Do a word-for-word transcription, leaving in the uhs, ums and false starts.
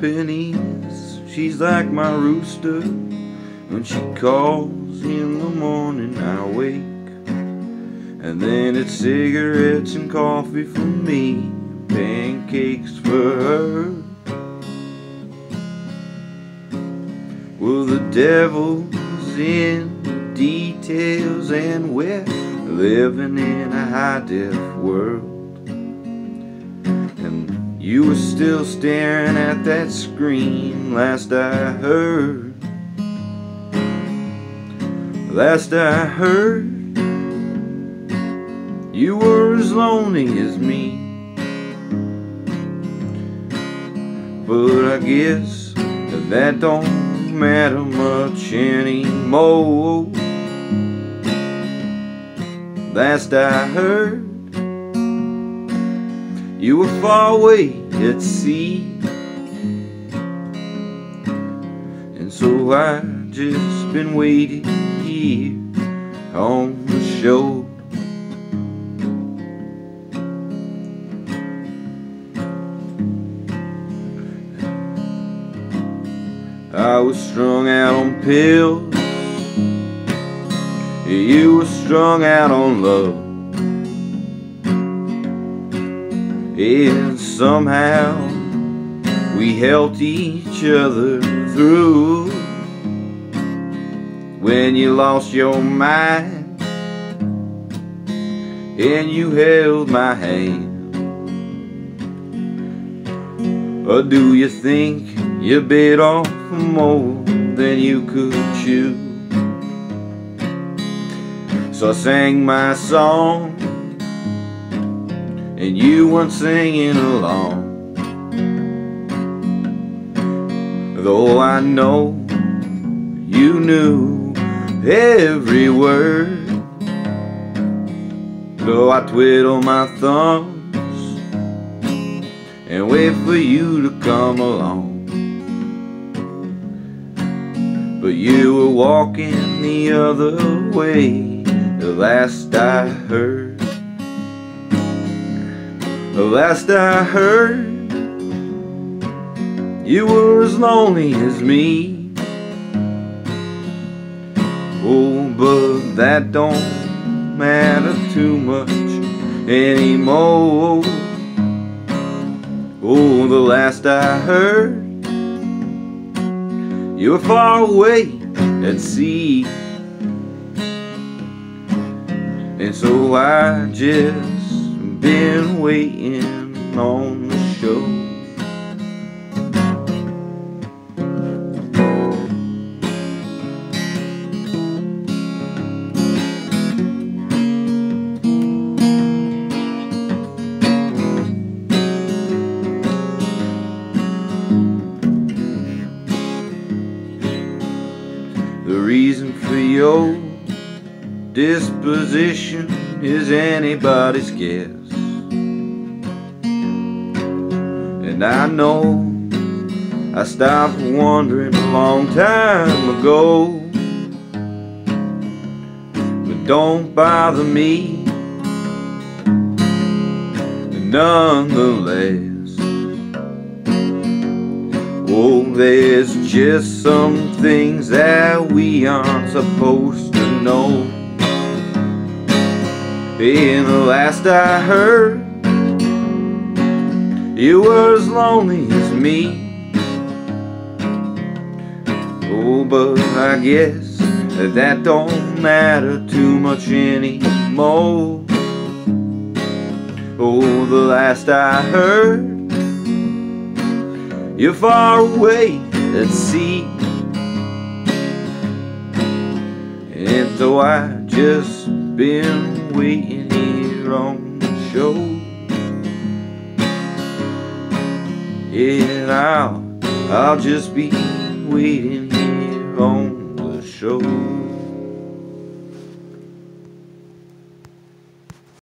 companies. She's like my rooster. When she calls in the morning I wake, and then it's cigarettes and coffee for me, pancakes for her. Well, the devil's in the details, and we're living in a high-def world. And you were still staring at that screen last I heard. Last I heard, you were as lonely as me. But I guess that don't matter much anymore. Last I heard, you were far away at sea. And so I just been waiting here on the shore. I was strung out on pills, you were strung out on love. And somehow we helped each other through. When you lost your mind and you held my hand, or do you think you bit off more than you could chew? So I sang my song and you weren't singing along, though I know you knew every word. So I twiddle my thumbs and wait for you to come along. But you were walking the other way, the last I heard. The last I heard, you were as lonely as me. Oh, but that don't matter too much anymore. Oh, the last I heard, you were far away at sea. And so I just been waiting on the show. The reason for your disposition is anybody's guess. And I know I stopped wondering a long time ago. But don't bother me nonetheless. Oh, there's just some things that we aren't supposed to know. And the last I heard, you were as lonely as me. Oh, but I guess that don't matter too much anymore. Oh, the last I heard, you're far away at sea. And so I just been waiting here on the shore. And I'll, I'll just be waiting here on the shore.